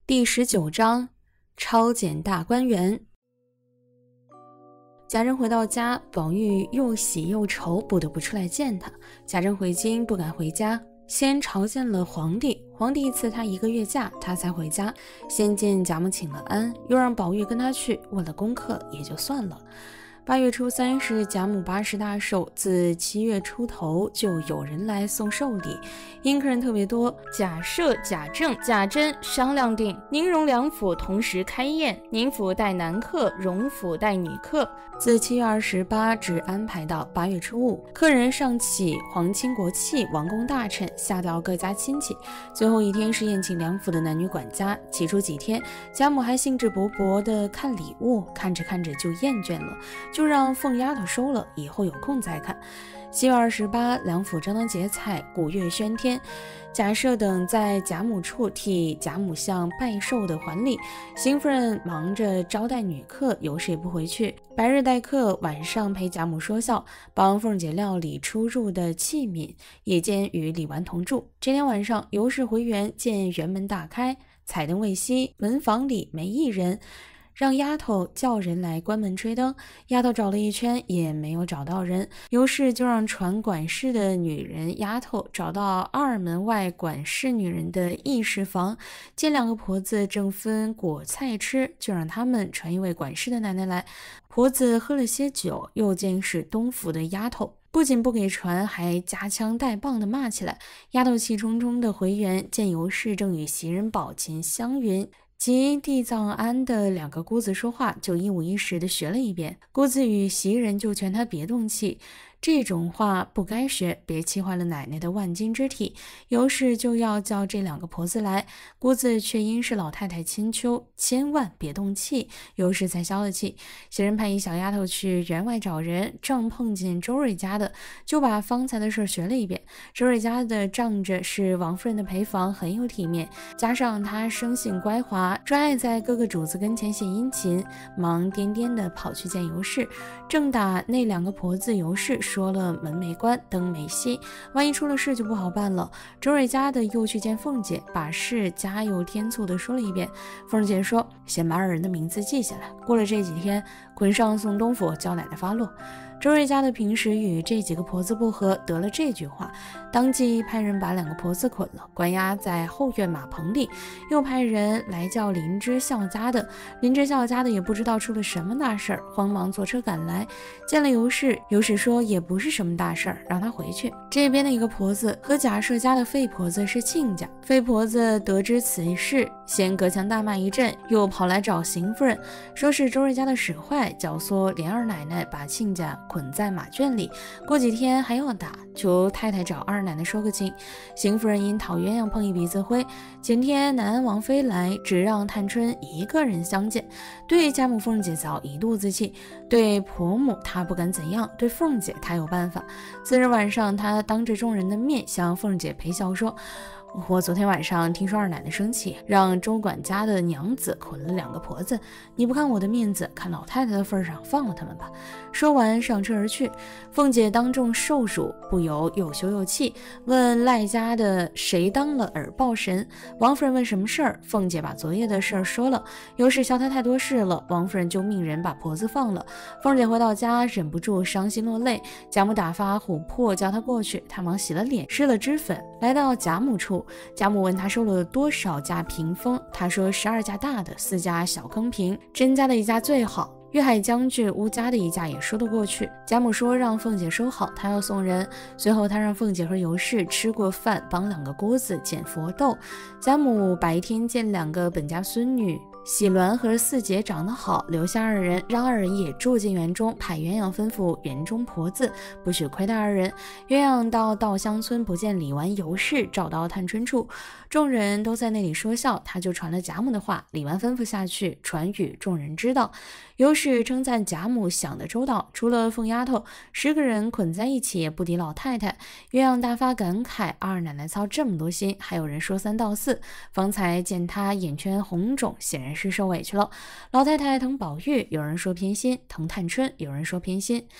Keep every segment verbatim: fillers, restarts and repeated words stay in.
第十九章超检大观园。贾政回到家，宝玉又喜又愁，不得不出来见他。贾政回京不敢回家，先朝见了皇帝，皇帝赐他一个月假，他才回家。先见贾母请了安，又让宝玉跟他去，问了功课也就算了。八月初三是贾母八十大寿，自七月初头就有人来送寿礼，因客人特别多，贾赦、贾政、贾珍商量定宁荣两府同时开宴，宁府带男客，荣府带女客，自七月二十八至安排到八月初五。客人上起皇亲国戚、王公大臣，下到各家亲戚。最后一天是宴请两府的男女管家。起初几天，贾母还兴致勃勃地看礼物，看着看着就厌倦了，就让凤丫头收了，以后有空再看。七月二十八，两府张灯结彩，鼓乐喧天。贾赦等在贾母处替贾母向拜寿的还礼，邢夫人忙着招待女客，尤氏也不回去，白日待客，晚上陪贾母说笑，帮凤姐料理出入的器皿，夜间与李纨同住。这天晚上，尤氏回园，见园门大开，彩灯未熄，门房里没一人，让丫头叫人来关门吹灯。丫头找了一圈也没有找到人，尤氏就让传管事的女人丫头找到二门外管事女人的议事房，见两个婆子正分果菜吃，就让他们传一位管事的奶奶来。婆子喝了些酒，又见是东府的丫头，不仅不给传，还夹枪带棒的骂起来。丫头气冲冲的回园，见尤氏正与袭人、宝琴、湘云及地藏庵的两个姑子说话，就一五一十的学了一遍。姑子与袭人就劝他别动气，这种话不该学，别气坏了奶奶的万金之体。尤氏就要叫这两个婆子来，姑子却因是老太太千秋，千万别动气，尤氏才消了气。袭人派一小丫头去园外找人，正碰见周瑞家的，就把方才的事学了一遍。周瑞家的仗着是王夫人的陪房，很有体面，加上他生性乖滑，专爱在各个主子跟前献殷勤，忙颠颠的跑去见尤氏。正打那两个婆子尤氏说了门没关，灯没熄，万一出了事就不好办了。周瑞家的又去见凤姐，把事加油添醋的说了一遍。凤姐说，先把二人的名字记下来，过了这几天捆上送东府，叫奶奶发落。周瑞家的平时与这几个婆子不和，得了这句话，当即派人把两个婆子捆了，关押在后院马棚里，又派人来叫林之孝家的。林之孝家的也不知道出了什么大事儿，慌忙坐车赶来，见了尤氏，尤氏说也不是什么大事儿，让他回去。这边的一个婆子和贾赦家的费婆子是亲家，费婆子得知此事，先隔墙大骂一阵，又跑来找邢夫人，说是周瑞家的使坏，教唆连二奶奶把亲家捆在马圈里，过几天还要打，求太太找二奶奶说个情。邢夫人因讨鸳鸯碰一鼻子灰，前天南安王妃来，只让探春一个人相见，对贾母凤姐早一肚子气，对婆母她不敢怎样，对凤姐她有办法。次日晚上，她当着众人的面向凤姐陪笑说，我昨天晚上听说二奶奶生气，让周管家的娘子捆了两个婆子，你不看我的面子，看老太太的份上，放了他们吧。说完上车而去。凤姐当众受辱，不由又羞又气，问赖家的谁当了耳报神。王夫人问什么事儿，凤姐把昨夜的事儿说了，尤氏笑她太多事了，王夫人就命人把婆子放了。凤姐回到家，忍不住伤心落泪，贾母打发琥珀叫她过去，她忙洗了脸，施了脂粉，来到贾母处。贾母问她收了多少架屏风，她说十二架大的，四架小坑屏，甄家的一架最好，粤海将军乌家的一架也说得过去。贾母说让凤姐收好，她要送人。随后她让凤姐和尤氏吃过饭，帮两个姑子捡佛豆。贾母白天见两个本家孙女喜鸾和四姐长得好，留下二人，让二人也住进园中，派鸳鸯吩咐园中婆子不许亏待二人。鸳鸯到稻香村不见李纨、尤氏，找到探春处，众人都在那里说笑，他就传了贾母的话，李纨吩咐下去传与众人知道。尤氏称赞贾母想得周到，除了凤丫头，十个人捆在一起也不敌老太太。鸳鸯大发感慨，二奶奶操这么多心，还有人说三道四。方才见她眼圈红肿，显然是受委屈了。老太太疼宝玉，有人说偏心；疼探春，有人说偏心。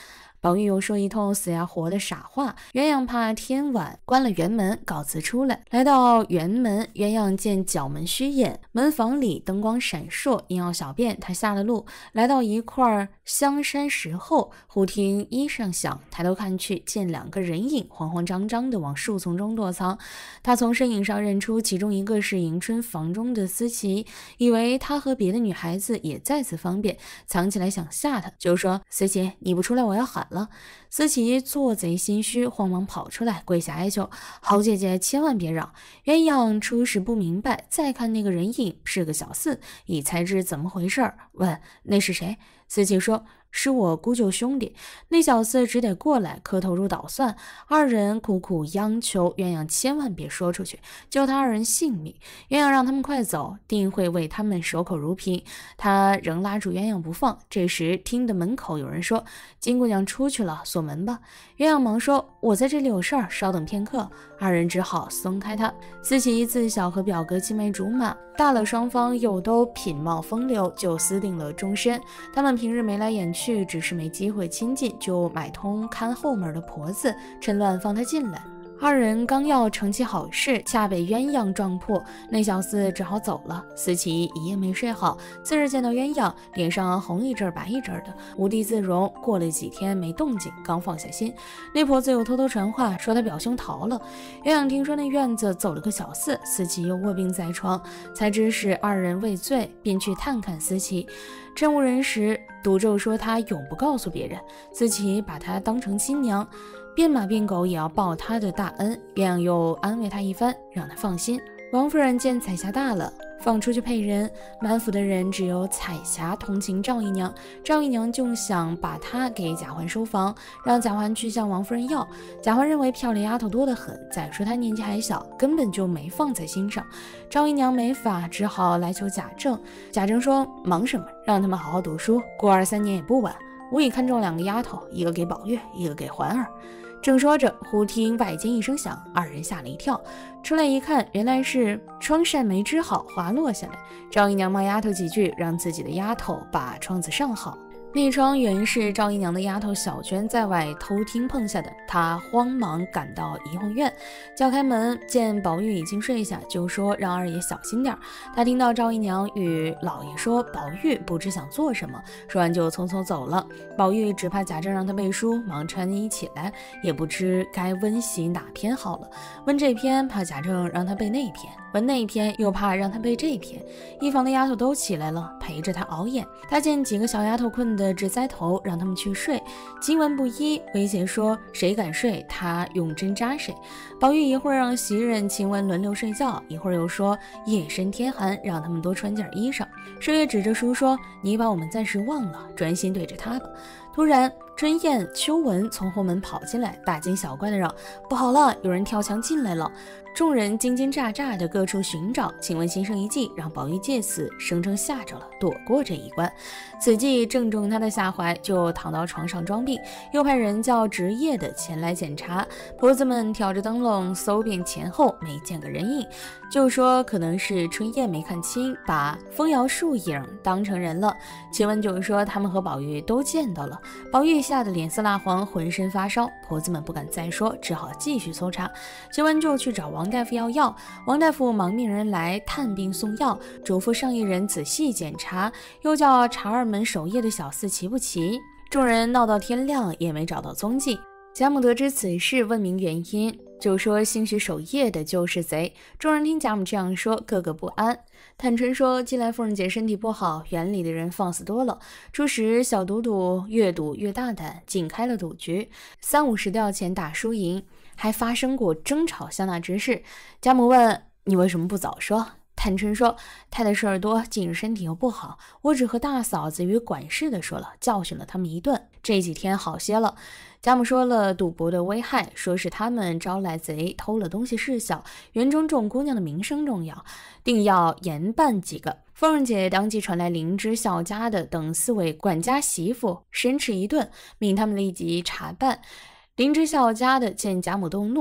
宝玉又说一通死呀活的傻话。鸳鸯怕天晚，关了园门，告辞出来。来到园门，鸳鸯见角门虚掩，门房里灯光闪烁，硬要小便，他下了路，来到一块香山石后，忽听衣裳响，抬头看去，见两个人影慌慌张张地往树丛中躲藏。他从身影上认出其中一个是迎春房中的思琪，以为他和别的女孩子也在此方便，藏起来想吓他，就说：思琪，你不出来我要喊了。思琪做贼心虚，慌忙跑出来，跪下哀求：好姐姐千万别嚷。鸳鸯初时不明白，再看那个人影是个小厮，已猜知怎么回事，问那是谁。思琪说：是我姑舅兄弟。那小厮只得过来磕头入捣蒜，二人苦苦央求鸳鸯千万别说出去，救他二人性命。鸳鸯让他们快走，定会为他们守口如瓶。他仍拉住鸳鸯不放。这时听得门口有人说：金姑娘出去了，锁门吧。鸳鸯忙说：我在这里有事儿，稍等片刻。二人只好松开他。思琪自小和表哥青梅竹马，大了双方又都品貌风流，就私定了终身。他们平日眉来眼去，只是没机会亲近，就买通看后门的婆子，趁乱放他进来。二人刚要成其好事，恰被鸳鸯撞破，那小厮只好走了。思琪一夜没睡好，次日见到鸳鸯，脸上红一阵白一阵的，无地自容。过了几天没动静，刚放下心，那婆子又偷偷传话说他表兄逃了。鸳鸯听说那院子走了个小厮，思琪又卧病在床，才知是二人畏罪，便去探看思琪。趁无人时，赌咒说他永不告诉别人。思琪把他当成亲娘，变马变狗也要报他的大恩。鸳鸯又安慰他一番，让他放心。王夫人见彩霞大了，放出去配人，满府的人只有彩霞同情赵姨娘。赵姨娘就想把她给贾环收房，让贾环去向王夫人要。贾环认为漂亮丫头多得很，再说她年纪还小，根本就没放在心上。赵姨娘没法，只好来求贾政。贾政说：忙什么，让他们好好读书，过二三年也不晚。我已看中两个丫头，一个给宝玉，一个给环儿。正说着，忽听外间一声响，二人吓了一跳，出来一看，原来是窗扇没支好，滑落下来。赵姨娘骂丫头几句，让自己的丫头把窗子上好。那窗原是赵姨娘的丫头小娟在外偷听碰下的，她慌忙赶到怡红院，叫开门，见宝玉已经睡下，就说让二爷小心点。她听到赵姨娘与老爷说宝玉不知想做什么，说完就匆匆走了。宝玉只怕贾政让他背书，忙穿衣起来，也不知该温习哪篇好了。温这篇怕贾政让他背那篇，温那篇又怕让他背这篇。一房的丫头都起来了，陪着他熬夜。他见几个小丫头困得直栽头，让他们去睡。今晚不依，威胁说谁敢睡，他用针扎谁。宝玉一会儿让袭人、晴雯轮流睡觉，一会儿又说夜深天寒，让他们多穿件衣裳。麝月指着书说：你把我们暂时忘了，专心对着他吧。突然春燕、秋纹从后门跑进来，大惊小怪的嚷：不好了，有人跳墙进来了。众人惊惊乍乍的各处寻找，晴雯心生一计，让宝玉借此声称吓着了，躲过这一关。此计正中他的下怀，就躺到床上装病，又派人叫值夜的前来检查。婆子们挑着灯笼搜遍前后，没见个人影，就说可能是春燕没看清，把风摇树影当成人了。晴雯就说他们和宝玉都见到了。宝玉吓得脸色蜡黄，浑身发烧，婆子们不敢再说，只好继续搜查。晴雯就去找王大夫要药，王大夫忙命人来探病送药，嘱咐上一人仔细检查，又叫查二门守夜的小厮齐不齐。众人闹到天亮也没找到踪迹。贾母得知此事，问明原因，就说兴许守夜的就是贼。众人听贾母这样说，个个不安。探春说近来夫人姐身体不好，园里的人放肆多了，初时小赌赌越赌越大胆，竟开了赌局，三五十吊钱打输赢，还发生过争吵相纳之事。贾母问你为什么不早说？探春说太太事儿多，近日身体又不好，我只和大嫂子与管事的说了，教训了他们一顿，这几天好些了。贾母说了赌博的危害，说是他们招来贼偷了东西事小，园中众姑娘的名声重要，定要严办几个。凤人姐当即传来灵芝、孝家的等四位管家媳妇，申斥一顿，命他们立即查办。灵芝、孝家的见贾母动怒，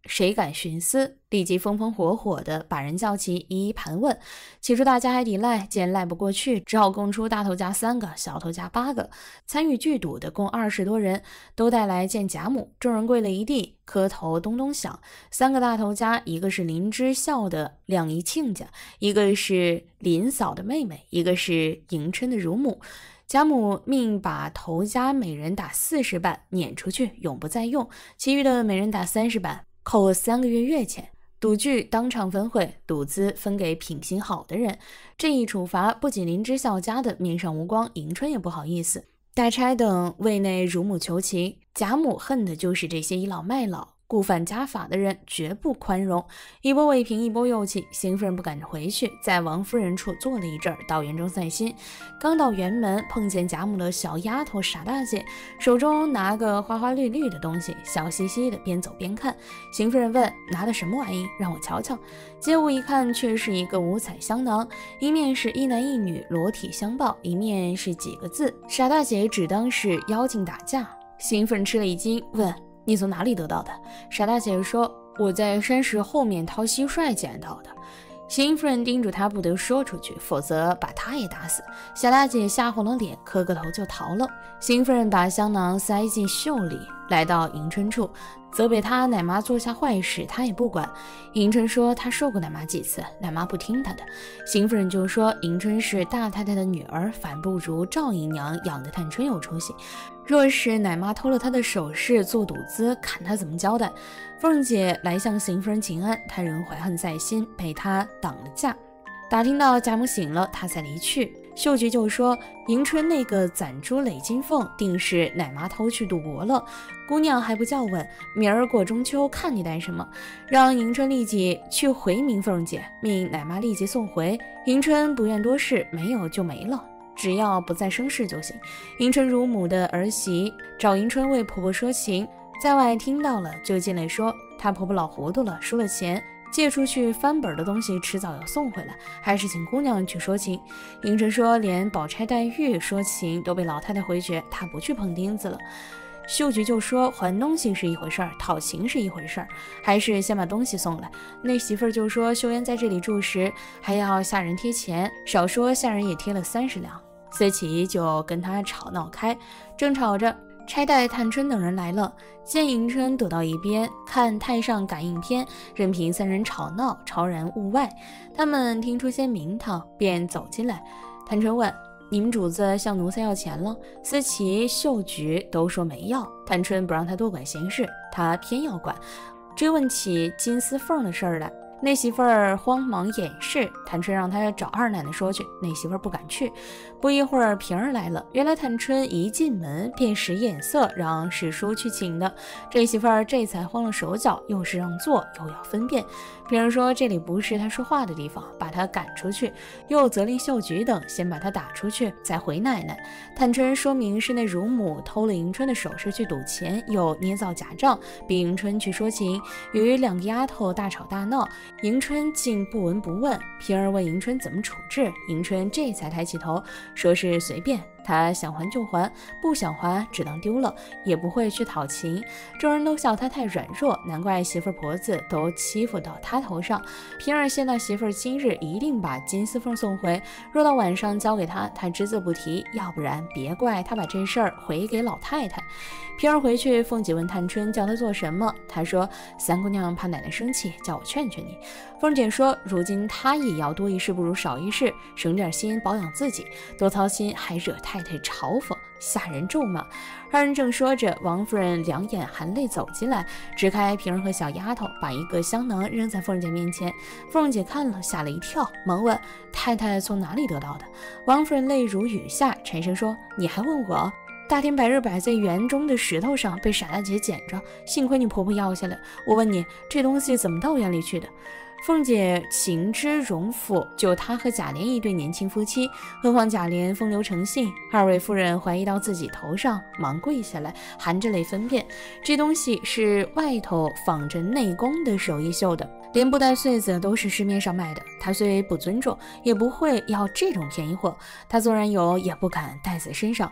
谁敢徇私？立即风风火火地把人叫起，一一盘问。起初大家还抵赖，见赖不过去，只好供出大头家三个，小头家八个。参与聚赌的共二十多人，都带来见贾母。众人跪了一地，磕头咚咚响。三个大头家，一个是林之孝的两姨亲家，一个是林嫂的妹妹，一个是迎春的乳母。贾母命把头家每人打四十板，撵出去，永不再用；其余的每人打三十板，扣三个月月钱。赌具当场分会，赌资分给品行好的人。这一处罚不仅林之孝家的面上无光，迎春也不好意思。大差等为内乳母求情，贾母恨的就是这些倚老卖老、故犯家法的人，绝不宽容。一波未平，一波又起。邢夫人不敢回去，在王夫人处坐了一阵儿，到园中散心。刚到园门，碰见贾母的小丫头傻大姐，手中拿个花花绿绿的东西，笑嘻嘻的边走边看。邢夫人问：“拿的什么玩意？让我瞧瞧。”接过一看，却是一个五彩香囊，一面是一男一女裸体相抱，一面是几个字。傻大姐只当是妖精打架。邢夫人吃了一惊，问：“你从哪里得到的？”傻大姐说：“我在山石后面掏蟋蟀捡到的。”邢夫人叮嘱她不得说出去，否则把她也打死。傻大姐吓红了脸，磕个头就逃了。邢夫人把香囊塞进袖里，来到迎春处，责备她奶妈做下坏事，她也不管。迎春说她受过奶妈几次，奶妈不听她的。邢夫人就说迎春是大太太的女儿，反不如赵姨娘养的探春有出息。若是奶妈偷了她的首饰做赌资，看她怎么交代。凤姐来向邢夫人请安，她仍怀恨在心，被她挡了驾。打听到贾母醒了，她才离去。秀菊就说迎春那个攒珠累金凤定是奶妈偷去赌博了，姑娘还不叫问，明儿过中秋看你带什么。让迎春立即去回明凤姐，命奶妈立即送回。迎春不愿多事，没有就没了，只要不再生事就行。迎春乳母的儿媳找迎春为婆婆说情，在外听到了，就进来说她婆婆老糊涂了，输了钱，借出去翻本的东西迟早要送回来，还是请姑娘去说情。迎春说连宝钗黛玉说情都被老太太回绝，她不去碰钉子了。秀菊就说还东西是一回事儿，讨情是一回事儿，还是先把东西送来。那媳妇儿就说秀妍在这里住时还要下人贴钱，少说下人也贴了三十两。思琪就跟他吵闹开，正吵着，差带探春等人来了，见迎春躲到一边看太上感应篇，任凭三人吵闹，超然物外。他们听出些名堂，便走进来。探春问：“你们主子向奴才要钱了？”思琪、秀菊都说没要。探春不让他多管闲事，他偏要管，追问起金丝凤的事儿来。那媳妇儿慌忙掩饰，探春让她找二奶奶说去，那媳妇儿不敢去。不一会儿平儿来了，原来探春一进门便使眼色让史书去请的。这媳妇儿这才慌了手脚，又是让座又要分辨。平儿说这里不是她说话的地方，把她赶出去，又责令秀菊等先把她打出去，再回奶奶。探春说明是那乳母偷了迎春的首饰去赌钱，又捏造假账，逼迎春去说情，与两个丫头大吵大闹。迎春竟不闻不问，平儿问迎春怎么处置，迎春这才抬起头，说是随便，他想还就还，不想还只当丢了，也不会去讨情。众人都笑他太软弱，难怪媳妇婆子都欺负到他头上。平儿见到媳妇今日一定把金丝凤送回，若到晚上交给他，他只字不提，要不然别怪他把这事儿回给老太太。平儿回去，凤姐问探春叫她做什么，她说三姑娘怕奶奶生气，叫我劝劝你。凤姐说如今她也要多一事不如少一事，省点心保养自己，多操心还惹太太嘲讽，下人咒骂。二人正说着，王夫人两眼含泪走进来，支开平儿和小丫头，把一个香囊扔在凤姐面前。凤姐看了吓了一跳，忙问太太从哪里得到的。王夫人泪如雨下，沉声说你还问我？大天白日摆在园中的石头上，被傻大姐捡着，幸亏你婆婆要下来。我问你，这东西怎么到园里去的？凤姐情知荣府就她和贾琏一对年轻夫妻，何况贾琏风流成性，二位夫人怀疑到自己头上，忙跪下来，含着泪分辨，这东西是外头仿着内宫的手艺绣的，连布带穗子都是市面上卖的。他虽不尊重，也不会要这种便宜货，他纵然有，也不敢带在身上。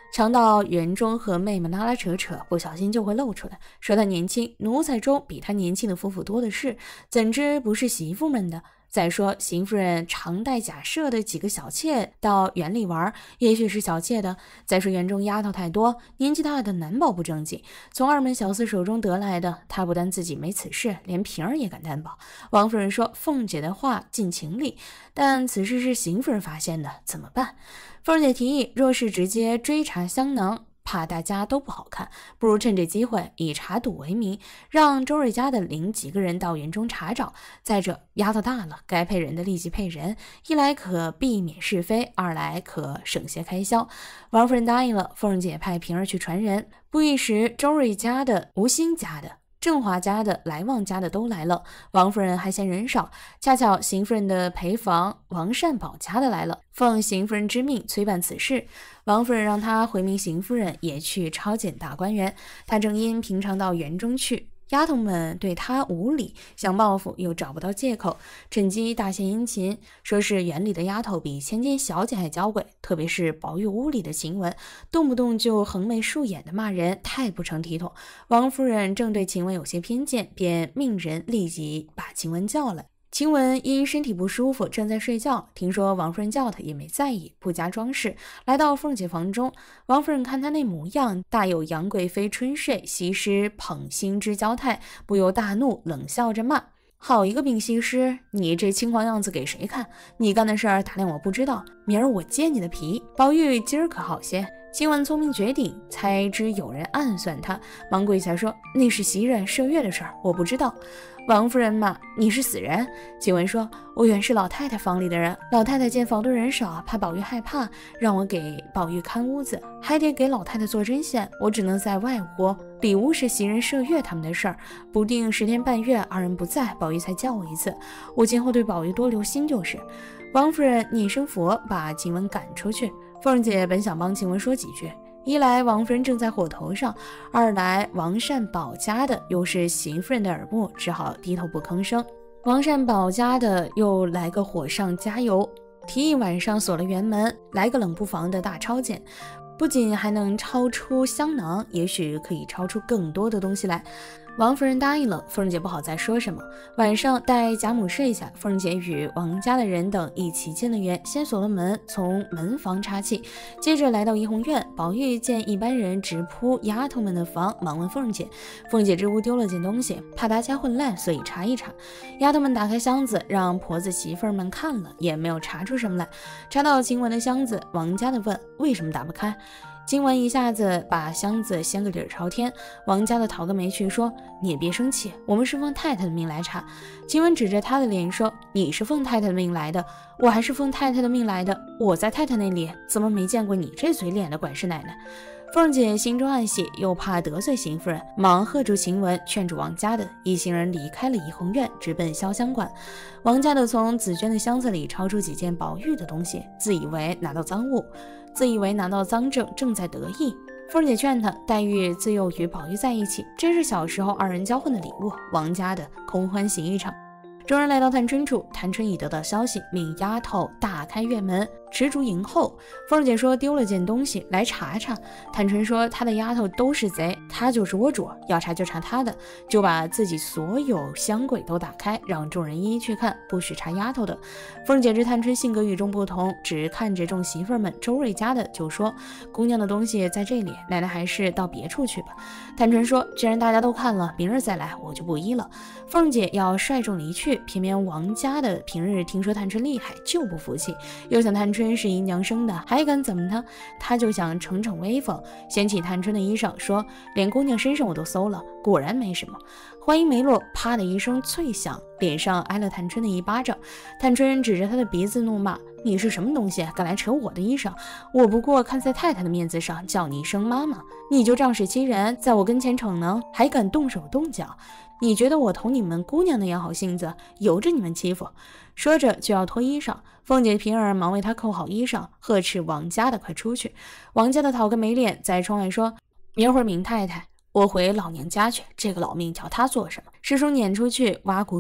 常到园中和妹妹拉拉扯扯，不小心就会露出来，说他年轻，奴才中比他年轻的夫妇多的是，怎知不是媳妇们的？再说邢夫人常带假设的几个小妾到园里玩，也许是小妾的。再说园中丫头太多，年纪大的难保不正经，从二门小厮手中得来的，她不但自己没此事，连平儿也敢担保。王夫人说凤姐的话尽情理，但此事是邢夫人发现的，怎么办？凤姐提议，若是直接追查香囊，怕大家都不好看，不如趁这机会以查赌为名，让周瑞家的领几个人到园中查找。再者，丫头大了，该配人的立即配人，一来可避免是非，二来可省些开销。王夫人答应了，凤姐派平儿去传人。不一时，周瑞家的、吴兴家的、振华家的、来旺家的都来了。王夫人还嫌人少，恰巧邢夫人的陪房王善保家的来了，奉邢夫人之命催办此事。王夫人让他回明邢夫人也去抄检大观园，他正因平常到园中去，丫头们对他无礼，想报复又找不到借口，趁机大献殷勤，说是园里的丫头比千金小姐还娇贵，特别是宝玉屋里的晴雯，动不动就横眉竖眼的骂人，太不成体统。王夫人正对晴雯有些偏见，便命人立即把晴雯叫来。晴雯因身体不舒服，正在睡觉，听说王夫人叫她，也没在意，不加装饰，来到凤姐房中。王夫人看她那模样，大有杨贵妃春睡，西施捧心之娇态，不由大怒，冷笑着骂：好一个病西施，你这轻狂样子给谁看？你干的事儿打量我不知道，明儿我揭你的皮。宝玉今儿可好些，晴雯聪明绝顶，猜知有人暗算她，忙跪下说：那是袭人麝月的事儿，我不知道。王夫人骂：你是死人。晴雯说：我原是老太太房里的人，老太太见房中人少，怕宝玉害怕，让我给宝玉看屋子，还得给老太太做针线，我只能在外屋。里屋是袭人麝月他们的事儿，不定十天半月二人不在，宝玉才叫我一次，我今后对宝玉多留心就是。王夫人念声佛，把晴雯赶出去。凤姐本想帮晴雯说几句，一来王夫人正在火头上，二来王善保家的又是邢夫人的耳目，只好低头不吭声。王善保家的又来个火上加油，提议晚上锁了园门，来个冷不防的大抄检，不仅还能抄出香囊，也许可以抄出更多的东西来。王夫人答应了，凤姐不好再说什么。晚上待贾母睡下，凤姐与王家的人等一起进了园，先锁了门，从门房插气，接着来到怡红院。宝玉见一般人直扑丫头们的房，忙问凤姐。凤姐这屋丢了件东西，怕大家混乱，所以查一查。丫头们打开箱子，让婆子媳妇们看了，也没有查出什么来。查到晴雯的箱子，王家的问为什么打不开。晴雯一下子把箱子掀个底儿朝天，王家的讨个没趣，说你也别生气，我们是奉太太的命来查。晴雯指着他的脸说，你是奉太太的命来的，我还是奉太太的命来的，我在太太那里怎么没见过你这嘴脸的管事奶奶。凤姐心中暗喜，又怕得罪邢夫人，忙喝住晴雯，劝住王家的，一行人离开了怡红院，直奔潇湘馆。王家的从紫娟的箱子里抄出几件宝玉的东西，自以为拿到赃物，自以为拿到赃证，正在得意。凤姐劝他，黛玉自幼与宝玉在一起，真是小时候二人交换的礼物，王家的空欢喜一场。众人来到探春处，探春已得到消息，命丫头大开院门，持烛迎候。凤姐说丢了件东西，来查查。探春说她的丫头都是贼，她就是窝主，要查就查她的，就把自己所有箱柜都打开，让众人一一去看，不许查丫头的。凤姐知探春性格与众不同，只看着众媳妇们，周瑞家的就说姑娘的东西在这里，奶奶还是到别处去吧。探春说既然大家都看了，明日再来，我就不依了。凤姐要率众离去，偏偏王家的平日听说探春厉害，就不服气，又想探春是姨娘生的，还敢怎么她？他就想逞逞威风，掀起探春的衣裳，说连姑娘身上我都搜了，果然没什么。话音没落，啪的一声脆响，脸上挨了探春的一巴掌。探春指着他的鼻子怒骂，你是什么东西，敢来扯我的衣裳？我不过看在太太的面子上叫你一声妈妈，你就仗势欺人，在我跟前逞能，还敢动手动脚？你觉得我同你们姑娘那样好性子，由着你们欺负？说着就要脱衣裳，凤姐平儿忙为他扣好衣裳，呵斥王家的快出去。王家的讨个没脸，在窗外说，明会儿明太太我回老娘家去，这个老命叫他做什么？师叔撵出去，挖苦说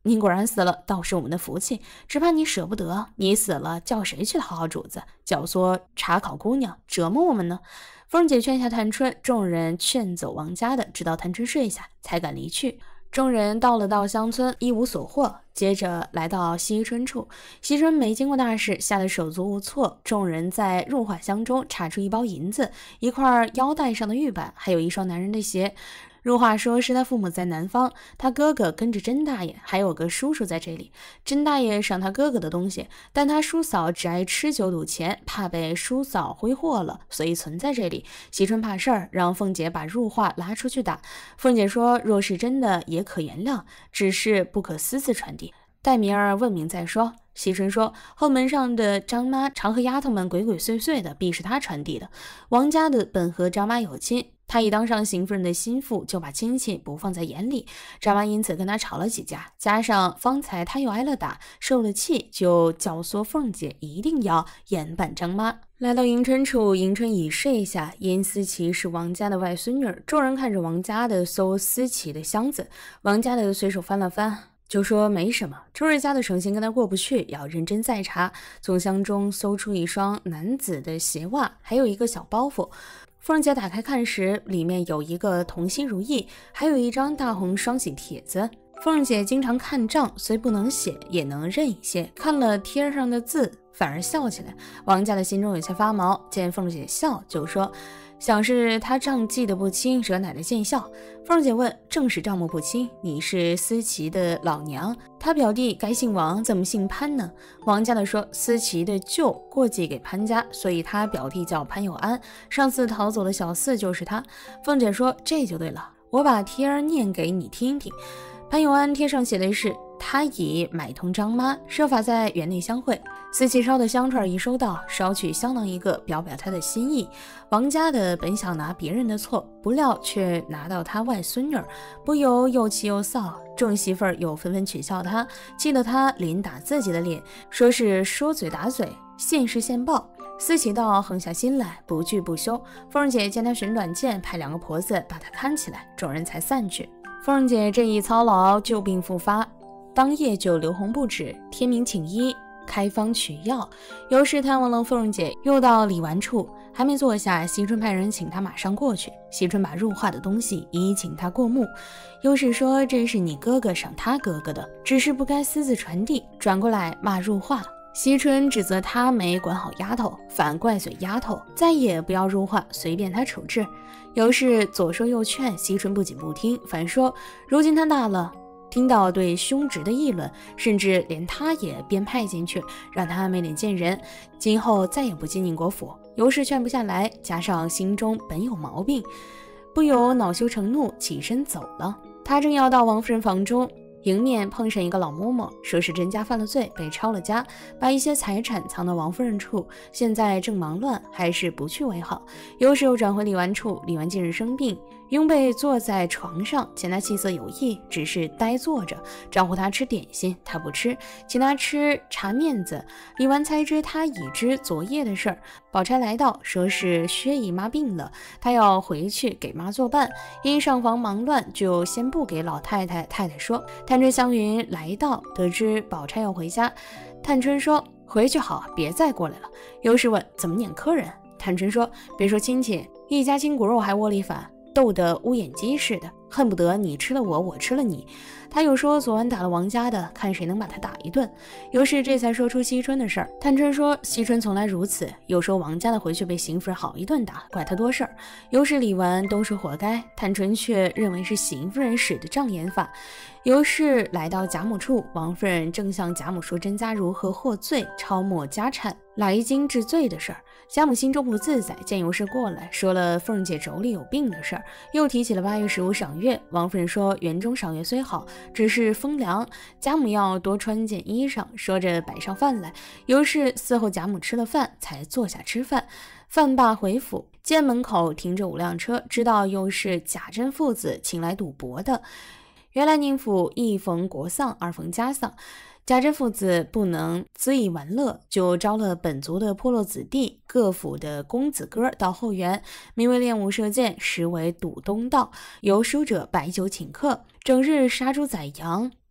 您果然死了，倒是我们的福气，只怕你舍不得。你死了，叫谁去讨好主子？教唆查考姑娘，折磨我们呢？凤姐劝下探春，众人劝走王家的，直到探春睡下，才敢离去。众人到了稻香村，一无所获，接着来到惜春处。惜春没经过大事，吓得手足无措。众人在入画箱中查出一包银子，一块腰带上的玉板，还有一双男人的鞋。入画说是他父母在南方，他哥哥跟着甄大爷，还有个叔叔在这里。甄大爷赏他哥哥的东西，但他叔嫂只爱吃酒赌钱，怕被叔嫂挥霍了，所以存在这里。惜春怕事儿，让凤姐把入画拉出去打。凤姐说若是真的也可原谅，只是不可私自传递，待明儿问明再说。惜春说后门上的张妈常和丫头们鬼鬼祟祟的，必是她传递的。王家的本和张妈有亲，他一当上邢夫人的心腹，就把亲戚不放在眼里。张妈因此跟他吵了几架，加上方才他又挨了打，受了气，就教唆凤姐一定要严办张妈。来到迎春处，迎春已睡下，因思琪是王家的外孙女，众人看着王家的搜思琪的箱子，王家的随手翻了翻，就说没什么。周瑞家的省心跟他过不去，要认真再查，从箱中搜出一双男子的鞋袜，还有一个小包袱。凤姐打开看时，里面有一个同心如意，还有一张大红双喜帖子。凤姐经常看账，虽不能写，也能认一些，看了贴上的字，反而笑起来。王家的心中有些发毛，见凤姐笑，就说想是他账记得不清，惹奶奶见笑。凤姐问正是账目不清，你是思琪的老娘，他表弟该姓王，怎么姓潘呢？王家的说思琪的舅过继给潘家，所以他表弟叫潘有安，上次逃走的小四就是他。凤姐说这就对了，我把贴儿念给你听听。潘有安贴上写的是他已买通张妈，设法在园内相会。思琪烧的香串一收到，烧取香囊一个，表表他的心意。王家的本想拿别人的错，不料却拿到他外孙女，不由又气又臊。众媳妇儿又纷纷取笑他，气得他连打自己的脸，说是说嘴打嘴，现世现报。思琪倒横下心来，不惧不休。凤姐见他寻短见，派两个婆子把他看起来，众人才散去。凤姐这一操劳，旧病复发，当夜就流红不止，天明请医，开方取药。尤氏探望了凤姐，又到李纨处，还没坐下，惜春派人请他马上过去。惜春把入画的东西一一请他过目。尤氏说这是你哥哥赏他哥哥的，只是不该私自传递，转过来骂入画。惜春指责他没管好丫头，反怪罪丫头再也不要入画，随便他处置。尤氏左说右劝，惜春不仅不听，反说如今他大了，听到对兄侄的议论，甚至连他也编派进去，让他没脸见人，今后再也不进宁国府。尤氏劝不下来，加上心中本有毛病，不由恼羞成怒，起身走了。他正要到王夫人房中，迎面碰上一个老嬷嬷，说是甄家犯了罪，被抄了家，把一些财产藏到王夫人处，现在正忙乱，还是不去为好。尤氏又转回李纨处，李纨近日生病，拥被坐在床上，见他气色有异，只是呆坐着，招呼他吃点心，他不吃，请他吃茶面子。李纨猜知他已知昨夜的事儿，宝钗来到，说是薛姨妈病了，他要回去给妈作伴，因上房忙乱，就先不给老太太太太说。探春、湘云来到，得知宝钗要回家，探春说回去好，别再过来了。尤氏问怎么撵客人，探春说别说亲戚，一家亲骨肉还窝里反，斗得乌眼鸡似的，恨不得你吃了我，我吃了你。他又说昨晚打了王家的，看谁能把他打一顿。尤氏这才说出惜春的事儿。探春说惜春从来如此，又说王家的回去被邢夫人好一顿打，怪他多事儿。尤氏理完都说活该，探春却认为是邢夫人使的障眼法。尤氏来到贾母处，王夫人正向贾母说甄家如何获罪，抄没家产，来京治罪的事儿。贾母心中不自在，见尤氏过来，说了凤姐妯娌有病的事儿，又提起了八月十五赏月。王夫人说园中赏月虽好，只是风凉，贾母要多穿件衣裳，说着摆上饭来。尤氏伺候贾母吃了饭，才坐下吃饭。饭罢回府，见门口停着五辆车，知道又是贾珍父子请来赌博的。原来宁府一逢国丧，二逢家丧，贾珍父子不能恣意玩乐，就招了本族的破落子弟，各府的公子哥到后园，名为练武射箭，实为赌东道。有书者摆酒请客，整日杀猪宰羊，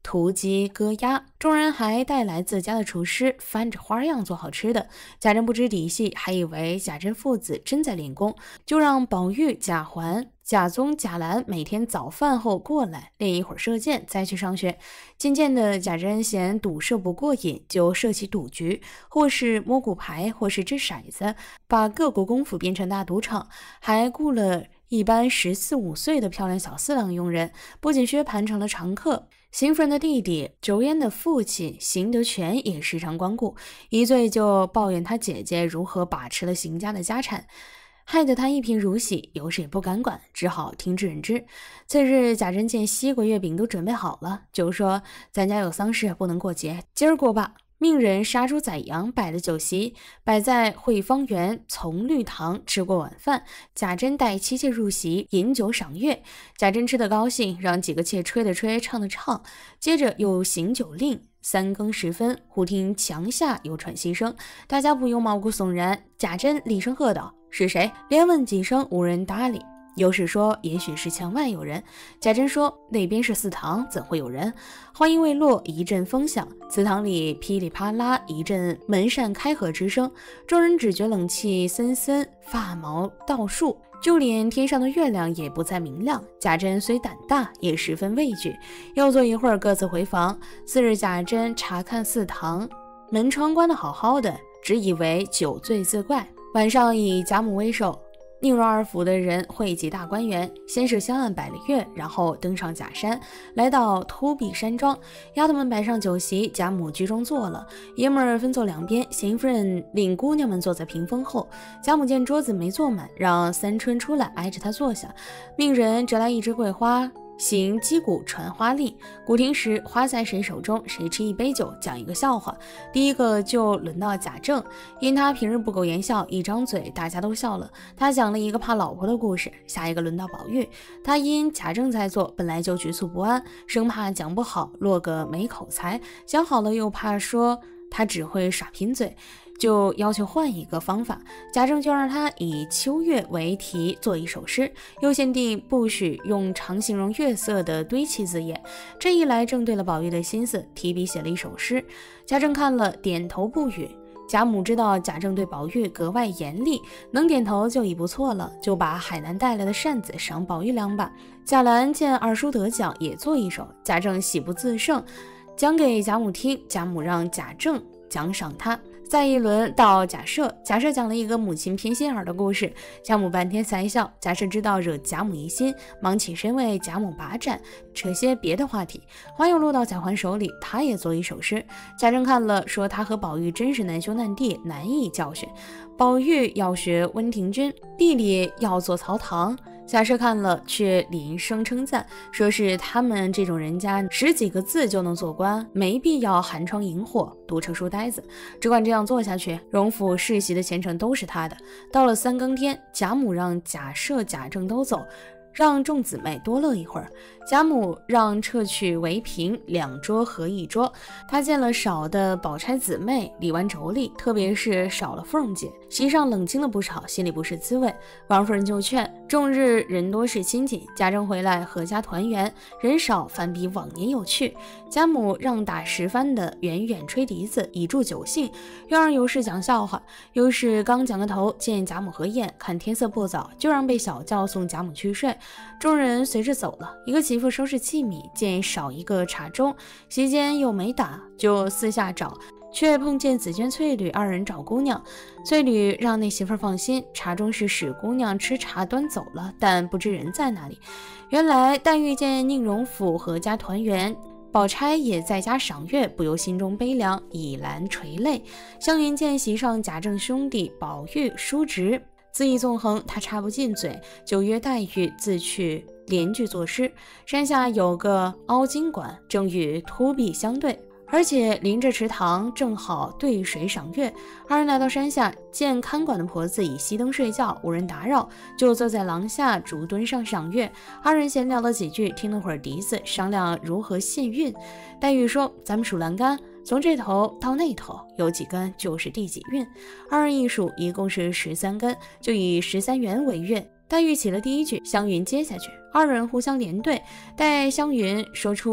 屠鸡割鸭，众人还带来自家的厨师，翻着花样做好吃的。贾珍不知底细，还以为贾珍父子真在练功，就让宝玉、贾环、贾宗、贾兰每天早饭后过来练一会儿射箭，再去上学。渐渐的，贾珍嫌赌射不过瘾，就设起赌局，或是摸骨牌，或是掷骰子，把各国公府变成大赌场，还雇了一班十四五岁的漂亮小四郎佣人，不仅薛蟠成了常客，邢夫人的弟弟周嫣的父亲邢德全也时常光顾，一醉就抱怨他姐姐如何把持了邢家的家产，害得他一贫如洗，有事也不敢管，只好听之任之。次日，贾珍见西瓜月饼都准备好了，就说咱家有丧事不能过节，今儿过吧。命人杀猪宰羊，摆了酒席，摆在惠芳园从绿堂。吃过晚饭，贾珍带妻妾入席，饮酒赏月。贾珍吃得高兴，让几个妾吹的吹，唱的唱，接着又行酒令。三更时分，忽听墙下有喘息声，大家不由毛骨悚然。贾珍厉声喝道：“是谁？”连问几声，无人搭理。有使说也许是墙外有人，贾珍说那边是祠堂，怎会有人？话音未落，一阵风响，祠堂里噼里啪啦一阵门扇开合之声，众人只觉冷气森森，发毛倒竖，就连天上的月亮也不再明亮。贾珍虽胆大，也十分畏惧，又坐一会儿，各自回房。次日，贾珍查看祠堂，门窗关得好好的，只以为酒醉自怪。晚上以贾母为首，宁荣二府的人汇集大观园，先是香案摆了月，然后登上假山，来到突壁山庄，丫头们摆上酒席，贾母居中坐了，爷们儿分坐两边，邢夫人领姑娘们坐在屏风后。贾母见桌子没坐满，让三春出来挨着她坐下，命人折来一枝桂花，行击鼓传花令。鼓停时，花在谁手中，谁吃一杯酒，讲一个笑话。第一个就轮到贾政，因他平日不苟言笑，一张嘴大家都笑了。他讲了一个怕老婆的故事。下一个轮到宝玉，他因贾政在座，本来就局促不安，生怕讲不好，落个没口才；讲好了又怕说他只会耍贫嘴，就要求换一个方法。贾政就让他以秋月为题做一首诗，又限定不许用常形容月色的堆砌字眼。这一来正对了宝玉的心思，提笔写了一首诗。贾政看了，点头不语。贾母知道贾政对宝玉格外严厉，能点头就已不错了，就把海南带来的扇子赏宝玉两把。贾兰见二叔得奖，也做一首。贾政喜不自胜，讲给贾母听，贾母让贾政奖赏他。再一轮到贾赦，贾赦讲了一个母亲偏心儿的故事，贾母半天才笑。贾赦知道惹贾母疑心，忙起身为贾母把盏，扯些别的话题。话又落到贾环手里，他也做一首诗。贾政看了，说他和宝玉真是难兄难弟，难以教训。宝玉要学温庭筠，弟弟要做曹唐。贾赦看了，却连声称赞，说是他们这种人家十几个字就能做官，没必要寒窗萤火读成书呆子，只管这样做下去，荣府世袭的前程都是他的。到了三更天，贾母让贾赦、贾政都走，让众姊妹多乐一会儿。贾母让撤去围屏，两桌合一桌。她见了少的宝钗姊妹，理完妯娌，特别是少了凤姐，席上冷清了不少，心里不是滋味。王夫人就劝，众日人多势亲近，贾政回来阖家团圆，人少反比往年有趣。贾母让打十番的远远吹笛子，以助酒兴，又让尤氏讲笑话。尤氏刚讲个头，见贾母和宴，看天色不早，就让被小轿送贾母去睡。众人随着走了。一个媳妇收拾器皿，见少一个茶盅，席间又没打，就四下找，却碰见紫鹃、翠缕二人找姑娘。翠缕让那媳妇放心，茶盅是史姑娘吃茶端走了，但不知人在哪里。原来黛玉见宁荣府阖家团圆，宝钗也在家赏月，不由心中悲凉，倚栏垂泪。湘云见席上贾政兄弟宝玉、叔侄恣意纵横，他插不进嘴，就约黛玉自去联句作诗。山下有个凹晶馆，正与突壁相对，而且临着池塘，正好对水赏月。二人来到山下，见看管的婆子已熄灯睡觉，无人打扰，就坐在廊下竹墩上赏月。二人闲聊了几句，听了会儿笛子，商量如何献韵。黛玉说，咱们数栏杆，从这头到那头有几根就是第几韵。二人一数，一共是十三根，就以十三元为韵。黛玉起了第一句，湘云接下去，二人互相连对，待湘云说出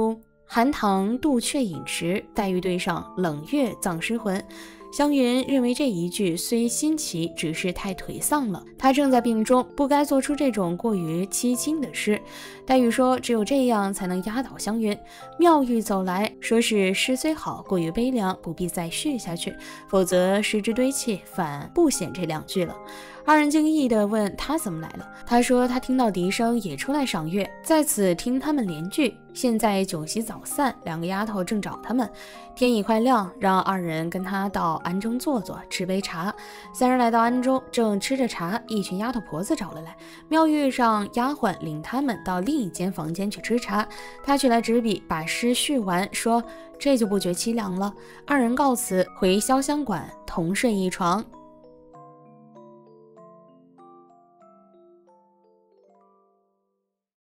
寒塘渡却饮时，黛玉对上冷月葬尸魂。湘云认为这一句虽新奇，只是太颓丧了。他正在病中，不该做出这种过于凄清的诗。黛玉说，只有这样才能压倒湘云。妙玉走来说，是诗虽好，过于悲凉，不必再续下去，否则诗之堆砌，反不显这两句了。二人惊异地问他怎么来了，他说他听到笛声也出来赏月，在此听他们联句。现在酒席早散，两个丫头正找他们，天已快亮，让二人跟他到庵中坐坐，吃杯茶。三人来到庵中，正吃着茶，一群丫头婆子找了来，妙玉让丫鬟领他们到另一间房间去吃茶，他取来纸笔，把诗续完，说这就不觉凄凉了。二人告辞，回潇湘馆同睡一床。